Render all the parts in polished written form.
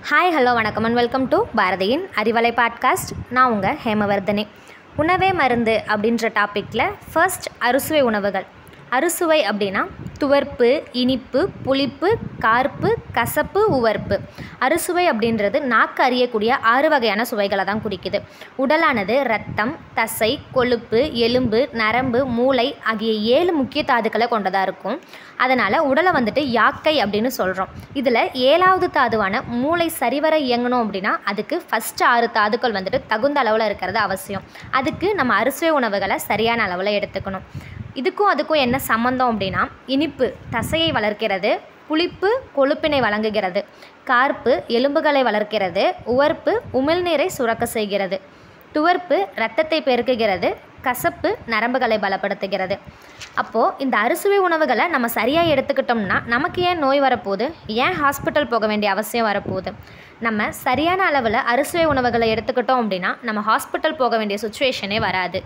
Hi hello வணக்கம் and welcome to பாரதியின் அறிவலை பாட்காஸ்ட். நான் உங்கள் ஹேமவர்தனி. உணவே மருந்து அப்படின்ற டாப்பிக்கில் ஃபர்ஸ்ட் அறுசுவை உணவுகள். அறுசுவை அப்படின்னா துவர்ப்பு, இனிப்பு, புளிப்பு, கார்ப்பு, கசப்பு, உவர்ப்பு. அறுசுவை அப்படின்றது நாக்கு அறியக்கூடிய 6 வகையான சுவைகளை தான் குறிக்குது. உடலானது இரத்தம், தசை, கொழுப்பு, எலும்பு, நரம்பு, மூளை ஆகிய 7 முக்கிய தாதுக்களை கொண்டதாக இருக்கும். அதனால் உடலை யாக்கை அப்படின்னு சொல்கிறோம். இதில் 7வது தாதுவான மூளை சரிவர இயங்கணும் அப்படின்னா அதுக்கு ஃபஸ்ட்டு 6 தாதுக்கள் தகுந்த அளவில் இருக்கிறது அவசியம். அதுக்கு நம்ம அறுசுவை உணவுகளை சரியான அளவில் எடுத்துக்கணும். இதுக்கும் அதுக்கும் என்ன சம்மந்தம் அப்படின்னா, இனிப்பு தசையை வளர்க்கிறது, புளிப்பு கொழுப்பினை வழங்குகிறது, கார்ப்பு எலும்புகளை வளர்க்கிறது, உவர்ப்பு உமிழ்நீரை சுரக்க செய்கிறது, துவர்ப்பு இரத்தத்தை பெருக்குகிறது, கசப்பு நரம்புகளை பலப்படுத்துகிறது. அப்போது இந்த அறுசுவை உணவுகளை நம்ம சரியாக எடுத்துக்கிட்டோம்னா நமக்கு ஏன் நோய் வரப்போகுது, ஏன் ஹாஸ்பிட்டல் போக வேண்டிய அவசியம் வரப்போகுது? நம்ம சரியான அளவில் அறுசுவை உணவுகளை எடுத்துக்கிட்டோம் அப்படின்னா நம்ம ஹாஸ்பிட்டல் போக வேண்டிய சுச்சுவேஷனே வராது.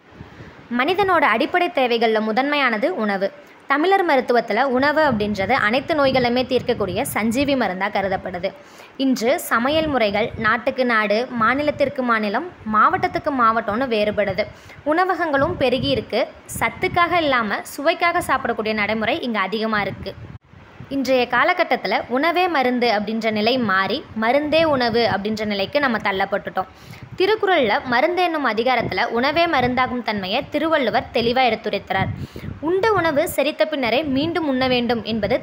மனிதனோட அடிப்படை தேவைகளில் முதன்மையானது உணவு. தமிழர் மருத்துவத்தில் உணவு அப்படின்றது அனைத்து நோய்களுமே தீர்க்கக்கூடிய சஞ்சீவி மருந்தாக கருதப்படுது. இன்று சமையல் முறைகள் நாட்டுக்கு நாடு, மாநிலத்திற்கு மாநிலம், மாவட்டத்துக்கு மாவட்டம்னு வேறுபடுது. உணவகங்களும் பெருகி இருக்குது. சத்துக்காக இல்லாமல் சுவைக்காக சாப்பிடக்கூடிய நடைமுறை இங்கே அதிகமாக இருக்குது. இன்றைய காலகட்டத்தில் உணவே மருந்து அப்படின்ற நிலை மாறி மருந்தே உணவு அப்படின்ற நிலைக்கு நம்ம தள்ளப்பட்டுட்டோம். திருக்குறளில் மருந்து என்னும் அதிகாரத்தில் உணவே மருந்தாகும் தன்மையை திருவள்ளுவர் தெளிவாக எடுத்துரைத்தார். உண்ட உணவு செரித்த பின்னரே மீண்டும் உண்ண வேண்டும் என்பது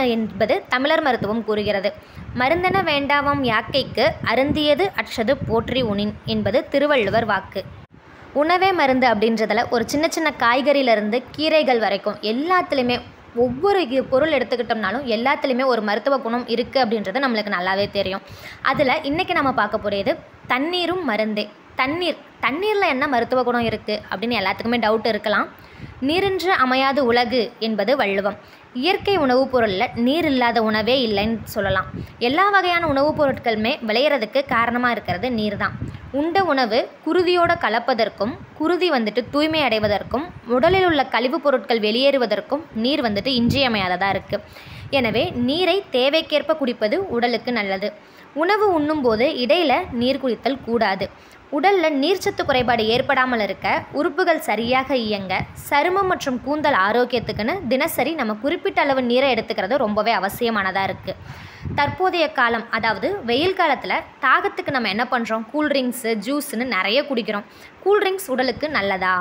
தமிழர் மருத்துவம் கூறுகிறது. மருந்தென வேண்டாவாம் யாக்கைக்கு அருந்தியது அற்றது போற்றி உணின் என்பது திருவள்ளுவர் வாக்கு. உணவே மருந்து அப்படின்றதில் ஒரு சின்ன சின்ன காய்கறியிலேருந்து கீரைகள் வரைக்கும் எல்லாத்துலேயுமே ஒவ்வொரு பொருள் எடுத்துக்கிட்டோம்னாலும் எல்லாத்துலேயுமே ஒரு மருத்துவ குணம் இருக்குது அப்படின்றது நம்மளுக்கு நல்லாவே தெரியும். அதில் இன்றைக்கி நம்ம பார்க்க போகிறது தண்ணீரும் மருந்தே. தண்ணீரில் என்ன மருத்துவ குணம் இருக்குது அப்படின்னு எல்லாத்துக்குமே டவுட் இருக்கலாம். நீரின்றி அமையாது உலகு என்பது வள்ளுவம். இயற்கை உணவுப் பொருளில் நீர் இல்லாத உணவே இல்லைன்னு சொல்லலாம். எல்லா வகையான உணவுப் பொருட்களுமே விளையிறதுக்கு காரணமாக இருக்கிறது நீர் தான். உண்ட உணவு குருதியோடு கலப்பதற்கும் குருதி தூய்மை அடைவதற்கும் உடலில் உள்ள கழிவுப் பொருட்கள் வெளியேறுவதற்கும் நீர் இன்றியமையாததாக இருக்குது. எனவே நீரை தேவைக்கேற்ப குடிப்பது உடலுக்கு நல்லது. உணவு உண்ணும்போது இடையில் நீர் குடித்தல் கூடாது. உடலில் நீர்ச்சத்து குறைபாடு ஏற்படாமல் இருக்க, உறுப்புகள் சரியாக இயங்க, சருமம் மற்றும் கூந்தல் ஆரோக்கியத்துக்குன்னு தினசரி நம்ம குறிப்பிட்ட அளவு நீரை எடுத்துக்கிறது ரொம்பவே அவசியமானதாக இருக்குது. தற்போதைய காலம், அதாவது வெயில் காலத்தில் தாகத்துக்கு நம்ம என்ன பண்ணுறோம், கூல்ட்ரிங்க்ஸு ஜூஸ்ன்னு நிறைய குடிக்கிறோம். கூல்ட்ரிங்க்ஸ் உடலுக்கு நல்லதா?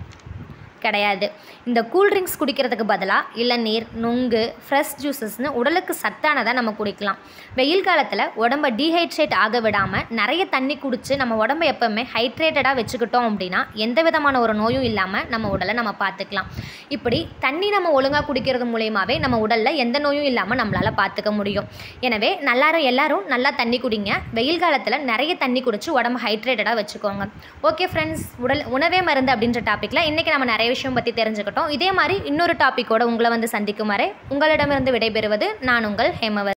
கிடையாது. இந்த கூல்ட்ரிங்க்ஸ் குடிக்கிறதுக்கு பதிலாக இளநீர், நுங்கு, ஃப்ரெஷ் ஜூஸஸ்னு உடலுக்கு சத்தானதாக நம்ம குடிக்கலாம். வெயில் காலத்தில் உடம்பை டீஹைட்ரேட் ஆக விடாமல் நிறைய தண்ணி குடித்து நம்ம உடம்பை எப்போவுமே ஹைட்ரேட்டடாக வச்சுக்கிட்டோம் அப்படின்னா எந்த விதமான ஒரு நோயும் இல்லாமல் நம்ம உடலை நம்ம பார்த்துக்கலாம். இப்படி தண்ணி நம்ம ஒழுங்காக குடிக்கிறது மூலயமாவே நம்ம உடலில் எந்த நோயும் இல்லாமல் நம்மளால் பார்த்துக்க முடியும். எனவே எல்லாரும் நல்லா தண்ணி குடிங்க. வெயில் காலத்தில் நிறைய தண்ணி குடித்து உடம்பை ஹைட்ரேட்டடாக வச்சுக்கோங்க. ஓகே ஃப்ரெண்ட்ஸ், உணவே மருந்து அப்படின்ற டாப்பிக்கில் இன்றைக்கி நம்ம நிறைய விஷயம் பற்றி தெரிஞ்சுக்கிட்டோம். இதே மாதிரி இன்னொரு டாப்பிக்கோட உங்களை சந்திக்கும் வரை உங்களிடமிருந்து விடைபெறுவது நான் உங்கள் ஹேமவர்.